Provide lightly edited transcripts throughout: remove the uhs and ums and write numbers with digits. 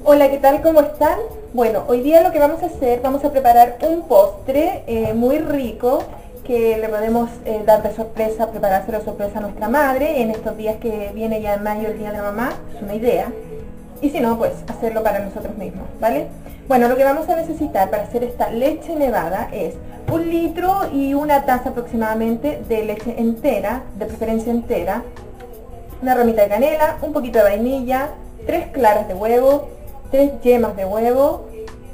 Hola, ¿qué tal? ¿Cómo están? Bueno, hoy día lo que vamos a hacer, vamos a preparar un postre muy rico que le podemos dar de sorpresa, preparárselo de sorpresa a nuestra madre en estos días que viene ya en mayo el Día de la Mamá, es una idea. Y si no, pues hacerlo para nosotros mismos, ¿vale? Bueno, lo que vamos a necesitar para hacer esta leche nevada es 1 litro y una taza aproximadamente de leche entera, de preferencia entera, una ramita de canela, un poquito de vainilla, 3 claras de huevo, 3 yemas de huevo,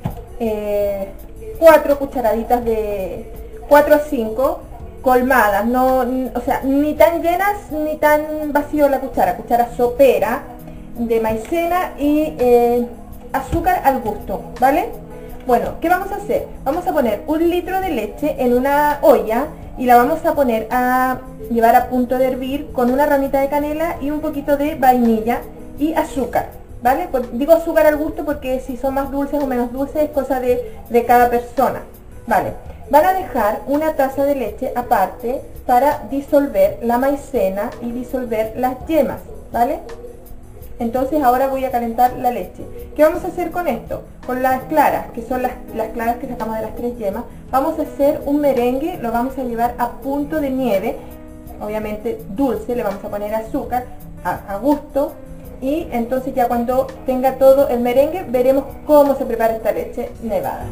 4 cucharaditas de 4 a 5 colmadas, no, o sea, ni tan llenas ni tan vacío la cuchara sopera de maicena y azúcar al gusto, ¿vale? Bueno, ¿qué vamos a hacer? Vamos a poner 1 litro de leche en una olla y la vamos a poner a llevar a punto de hervir con una ramita de canela y un poquito de vainilla y azúcar, ¿vale? Pues digo azúcar al gusto porque si son más dulces o menos dulces es cosa de cada persona, ¿vale? Van a dejar una taza de leche aparte para disolver la maicena y disolver las yemas, ¿vale? Entonces ahora voy a calentar la leche. ¿Qué vamos a hacer con esto? Con las claras, que son las claras que sacamos de las 3 yemas, vamos a hacer un merengue, lo vamos a llevar a punto de nieve, obviamente dulce, le vamos a poner azúcar a gusto, y entonces ya cuando tenga todo el merengue veremos cómo se prepara esta leche nevada.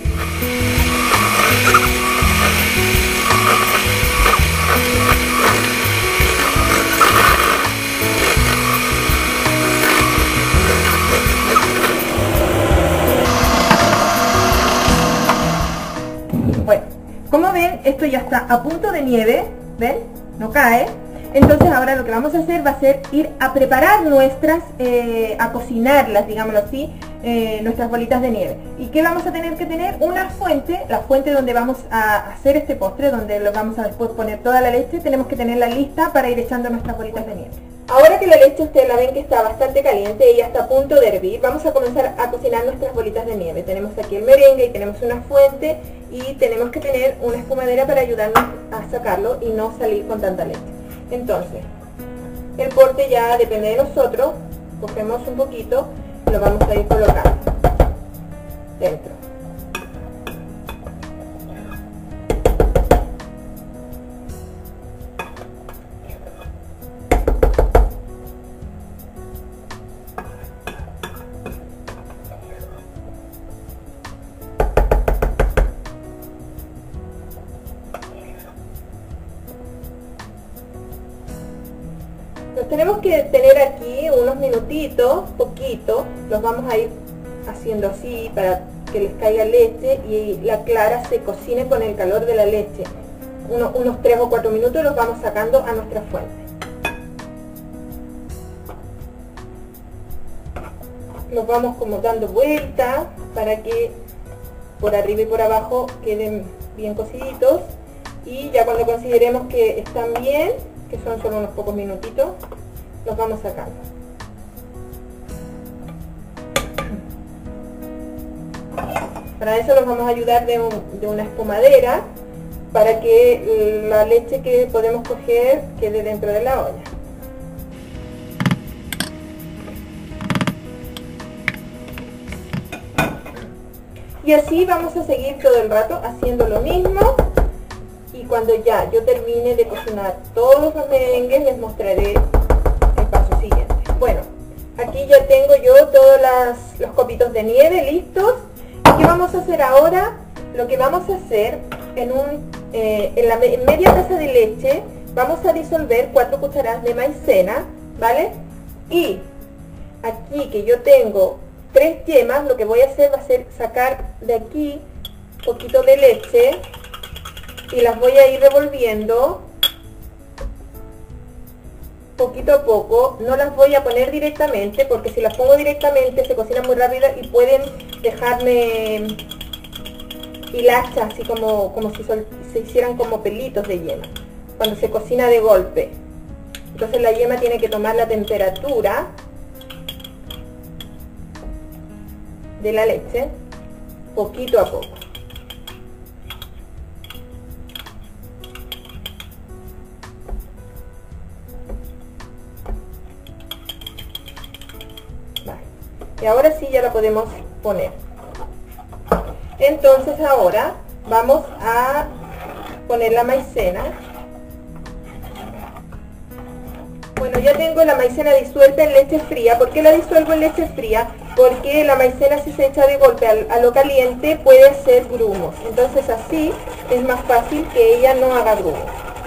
Bueno, como ven, esto ya está a punto de nieve, ¿ven? No cae. Entonces ahora lo que vamos a hacer va a ser ir a preparar nuestras, a cocinarlas, digámoslo así, nuestras bolitas de nieve. ¿Y qué vamos a tener que tener? Una fuente, la fuente donde vamos a hacer este postre, donde lo vamos a después poner toda la leche, tenemos que tenerla lista para ir echando nuestras bolitas de nieve. Ahora que la leche ustedes la ven que está bastante caliente y ya está a punto de hervir, vamos a comenzar a cocinar nuestras bolitas de nieve. Tenemos aquí el merengue y tenemos una fuente y tenemos que tener una espumadera para ayudarnos a sacarlo y no salir con tanta leche. Entonces, el porte ya depende de nosotros, cogemos un poquito y lo vamos a ir colocando dentro. Los tenemos que tener aquí unos minutitos, poquito, los vamos a ir haciendo así para que les caiga leche y la clara se cocine con el calor de la leche. Unos 3 o 4 minutos los vamos sacando a nuestra fuente. Los vamos como dando vuelta para que por arriba y por abajo queden bien cociditos y ya cuando consideremos que están bien, que son solo unos pocos minutitos, los vamos sacando. Para eso los vamos a ayudar de una espumadera para que la leche que podemos coger quede dentro de la olla. Y así vamos a seguir todo el rato haciendo lo mismo. Y cuando ya yo termine de cocinar todos los merengues les mostraré el paso siguiente. Bueno, aquí ya tengo yo todos los copitos de nieve listos. ¿Y qué vamos a hacer ahora? Lo que vamos a hacer en media taza de leche vamos a disolver 4 cucharadas de maicena, ¿vale? Y aquí que yo tengo 3 yemas, lo que voy a hacer va a ser sacar de aquí un poquito de leche y las voy a ir revolviendo poquito a poco. No las voy a poner directamente porque si las pongo directamente se cocinan muy rápido y pueden dejarme hilachas, así como si se hicieran como pelitos de yema cuando se cocina de golpe. Entonces la yema tiene que tomar la temperatura de la leche poquito a poco. Y ahora sí ya la podemos poner. Entonces ahora vamos a poner la maicena. Bueno, ya tengo la maicena disuelta en leche fría. ¿Por qué la disuelvo en leche fría? Porque la maicena, si se echa de golpe a lo caliente, puede hacer grumos. Entonces así es más fácil que ella no haga grumos.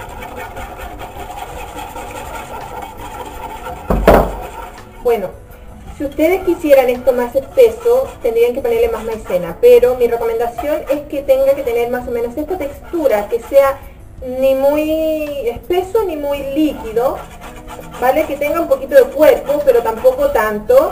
Bueno, si ustedes quisieran esto más espeso, tendrían que ponerle más maicena, pero mi recomendación es que tenga que tener más o menos esta textura, que sea ni muy espeso ni muy líquido, ¿vale? Que tenga un poquito de cuerpo, pero tampoco tanto.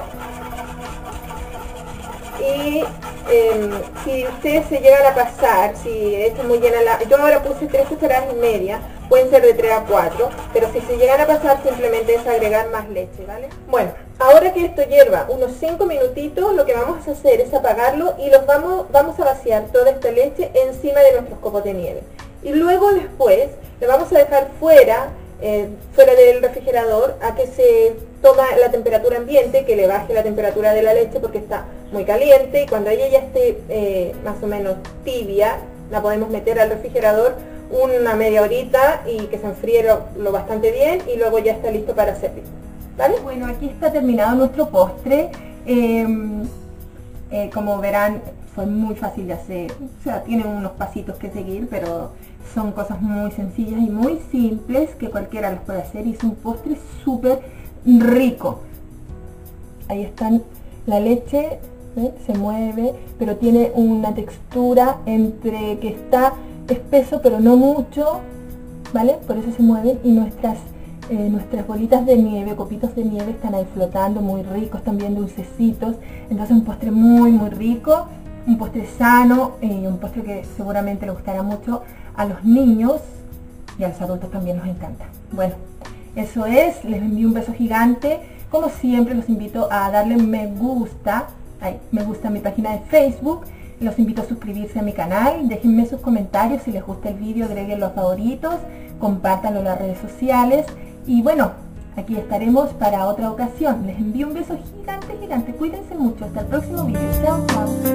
Y si ustedes se llegan a pasar, si está muy llena yo ahora puse 3 cucharadas y media, pueden ser de 3 a 4, pero si se llegan a pasar simplemente es agregar más leche, ¿vale? Bueno, ahora que esto hierva unos 5 minutitos, lo que vamos a hacer es apagarlo y vamos a vaciar toda esta leche encima de nuestros copos de nieve. Y luego después le vamos a dejar fuera del refrigerador a que se toma la temperatura ambiente, que le baje la temperatura de la leche porque está muy caliente, y cuando ella ya esté más o menos tibia, la podemos meter al refrigerador una media horita y que se enfríe lo bastante bien, y luego ya está listo para servir, ¿vale? Bueno, aquí está terminado nuestro postre. Como verán, fue muy fácil de hacer, o sea, tienen unos pasitos que seguir, pero son cosas muy sencillas y muy simples que cualquiera los puede hacer, y es un postre súper rico. Ahí están, la leche, ¿ven? Se mueve, pero tiene una textura entre que está espeso pero no mucho, ¿vale? Por eso se mueven, y nuestras bolitas de nieve, copitos de nieve, están ahí flotando, muy ricos, también dulcecitos. Entonces un postre muy muy rico, un postre sano, un postre que seguramente le gustará mucho a los niños, y a los adultos también nos encanta. Bueno, eso es, les envío un beso gigante. Como siempre, los invito a darle me gusta a mi página de Facebook. Los invito a suscribirse a mi canal, déjenme sus comentarios si les gusta el vídeo, agreguen los favoritos, compártanlo en las redes sociales, y bueno, aquí estaremos para otra ocasión. Les envío un beso gigante, cuídense mucho, hasta el próximo vídeo, chao, chao.